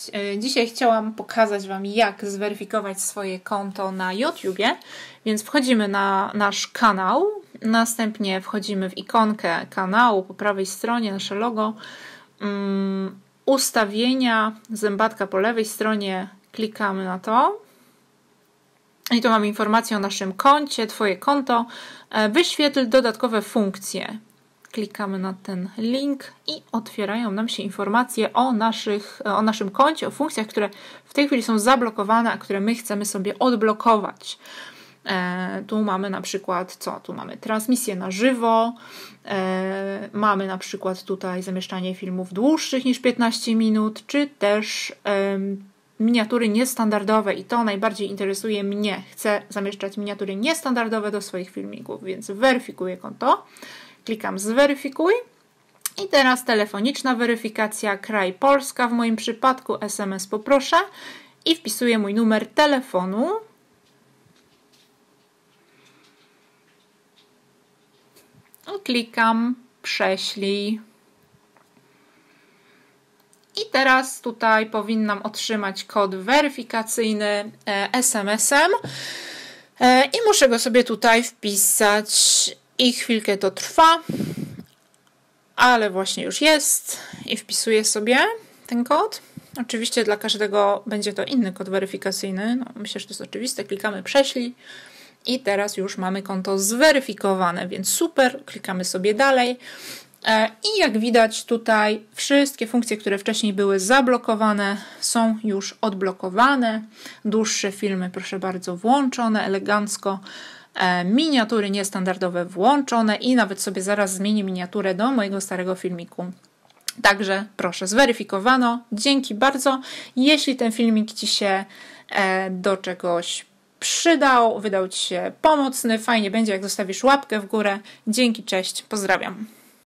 Dzisiaj chciałam pokazać Wam, jak zweryfikować swoje konto na YouTubie, więc wchodzimy na nasz kanał, następnie wchodzimy w ikonkę kanału po prawej stronie, nasze logo, ustawienia, zębatka po lewej stronie, klikamy na to i tu mamy informację o naszym koncie, Twoje konto, wyświetl dodatkowe funkcje. Klikamy na ten link i otwierają nam się informacje o naszym koncie, o funkcjach, które w tej chwili są zablokowane, a które my chcemy sobie odblokować. Tu mamy na przykład, tu mamy transmisję na żywo, mamy na przykład tutaj zamieszczanie filmów dłuższych niż 15 minut, czy też miniatury niestandardowe i to najbardziej interesuje mnie. Chcę zamieszczać miniatury niestandardowe do swoich filmików, więc weryfikuję konto. Klikam zweryfikuj i teraz telefoniczna weryfikacja, kraj Polska w moim przypadku, SMS poproszę i wpisuję mój numer telefonu. I klikam prześlij. I teraz tutaj powinnam otrzymać kod weryfikacyjny SMS-em i muszę go sobie tutaj wpisać i chwilkę to trwa, ale właśnie już jest i wpisuję sobie ten kod. Oczywiście dla każdego będzie to inny kod weryfikacyjny, myślę, że to jest oczywiste, klikamy prześlij i teraz już mamy konto zweryfikowane, więc super, klikamy sobie dalej. I jak widać tutaj wszystkie funkcje, które wcześniej były zablokowane, są już odblokowane. Dłuższe filmy, proszę bardzo, włączone elegancko. Miniatury niestandardowe włączone i nawet sobie zaraz zmienię miniaturę do mojego starego filmiku. Także proszę, zweryfikowano. Dzięki bardzo. Jeśli ten filmik Ci się do czegoś przydał, wydał Ci się pomocny, fajnie będzie, jak zostawisz łapkę w górę. Dzięki, cześć, pozdrawiam.